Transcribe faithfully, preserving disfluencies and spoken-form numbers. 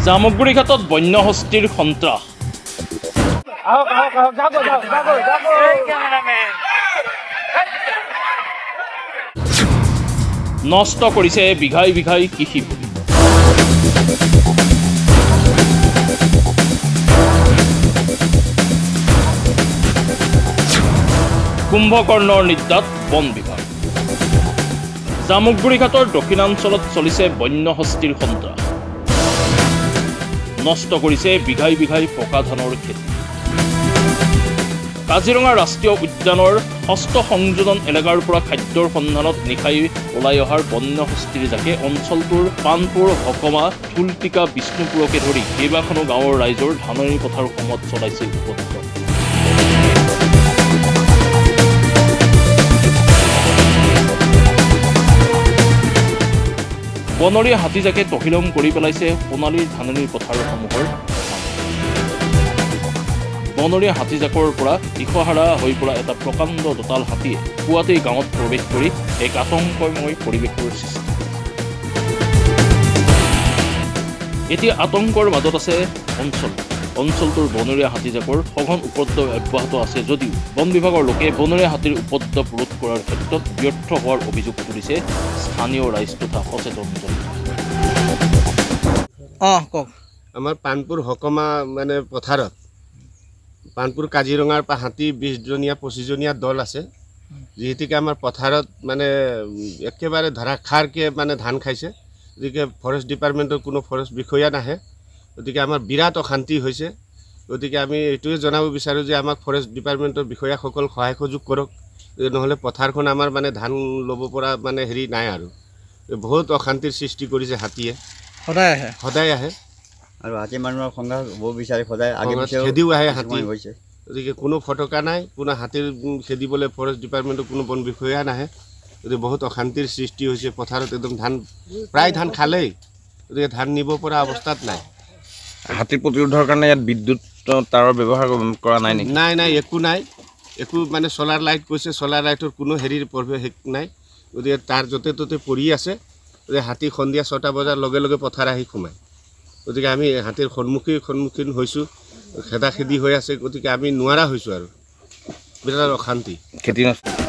জামুগুৰি ঘাটত বন্য হস্তীৰ সন্ত্ৰাস নষ্ট কৰিছে বিঘাই বিঘাই কৃষি ভূমি। কুম্ভকৰ্ণৰ নিদ্ৰাত বন বিভাগ। জামুগুৰি ঘাটৰ দক্ষিণাঞ্চলত চলিছে বন্য হস্তীৰ সন্ত্ৰাস। নষ্ট কৰিছে বিঘাই বিঘাই পকা ধানৰ খেতি। কাজিৰঙা ৰাষ্ট্ৰীয় উদ্যানৰ ষষ্ঠ সংযোজন এলেকাৰ পৰা খাদ্যৰ সন্ধানত নিশাই ওলাই অহাৰ বন্য হস্তীৰ জাকে অঞ্চলটোৰ পানপুৰ, হকমা, ফুলটিকা, বিষ্ণুপুৰকে ধৰি কেইবাখনো গাঁৱৰ ৰাইজৰ ধাননি পথাৰসমূহত চলাইছে উপদ্ৰৱ। বনৰীয়া হাতীজাকে তহিলং কৰি পেলাইছে সোণালীৰ ধাননিৰ পথাৰসমূহৰ। বনৰীয়া হাতীজাকৰ পৰা দিশহাৰা হৈ পৰা এটা প্ৰকাণ্ড দঁতাল হাতীয়ে পুৱাতেই গাঁৱত প্ৰৱেশ কৰি এক আতংকময় পৰিৱেশৰ সৃষ্টি কৰিছে। এতিয়া আতংকৰ মাজত আছে অঞ্চল অঞ্চলটোৰ বনৰীয়া হাতীজাকৰ সঘন উপদ্ৰৱ অব্যাহত আছে যদিও বন বিভাগৰ লোকে বনৰীয়া হাতীৰ উপদ্ৰৱ ৰোধ কৰাৰ ক্ষেত্ৰত ব্যৰ্থ হোৱাৰ অভিযোগ তুলিছে স্থানীয় ৰাইজ তথা সচেতন জনতা। অঁ কওক। আমাৰ পানপুৰ হকমা মানে পথাৰত পানপুৰ কাজিৰঙাৰ পৰা হাতী বিশজনীয়া পঁচিছজনীয়া দল আছে, যিহেতুকে আমাৰ পথাৰত মানে একেবাৰে ধাৰাসাৰকে মানে ধান খাইছে। গতিকে ফৰেষ্ট ডিপাৰ্টমেণ্টৰ কোনো ফৰেষ্ট বিষয়া নাহে, গতিকে আমাৰ বিৰাট অশান্তি হৈছে। গতিকে আমি এইটোৱে জনাব বিচাৰোঁ যে আমাক ফৰেষ্ট ডিপাৰ্টমেণ্টৰ বিষয়াসকল সহায় সহযোগ কৰক, নহ'লে পথাৰখন আমাৰ মানে ধান ল'ব পৰা মানে হেৰি নাই আৰু। বহুত অশান্তিৰ সৃষ্টি কৰিছে হাতীয়ে। সদায় আহে সদায় আহে আৰু হাতী মানুহৰ সংঘাত হ'ব বিচাৰে সদায় খেদিও আহে হাতী হৈছে। গতিকে কোনো ফটকা নাই, কোনো হাতীৰ খেদিবলৈ ফৰেষ্ট ডিপাৰ্টমেণ্টৰ কোনো বন বিষয়া নাহে। গতিকে বহুত অশান্তিৰ সৃষ্টি হৈছে। পথাৰত একদম ধান প্ৰায় ধান খালেই, গতিকে ধান নিব পৰা অৱস্থাত নাই। হাতী প্ৰতিৰোধৰ কাৰণে ইয়াত বিদ্যুৎ তাৰৰ ব্যৱহাৰ কৰা নাই নেকি? নাই নাই একো নাই, একো মানে চলাৰ লাইট কৈছে, চলাৰ লাইটৰ কোনো হেৰিৰ প্ৰৱেশ নাই। গতিকে তাৰ য'তে ত'তে পৰি আছে। গতিকে হাতী সন্ধিয়া ছটা বজাৰ লগে লগে পথাৰ আহি সোমায়। গতিকে আমি হাতীৰ সন্মুখীন সন্মুখীন হৈছোঁ, খেদা খেদি হৈ আছে। গতিকে আমি নোৱাৰা হৈছোঁ আৰু বিৰাট অশান্তি। খেতি নষ্ট